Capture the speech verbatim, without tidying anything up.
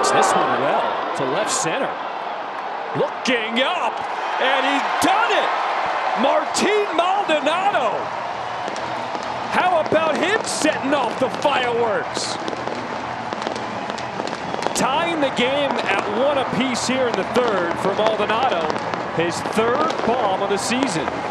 hits this one well to left center. Looking up, and he's done it! Martin Maldonado! How about him setting off the fireworks? Tying the game at one apiece here in the third for Maldonado, his third bomb of the season.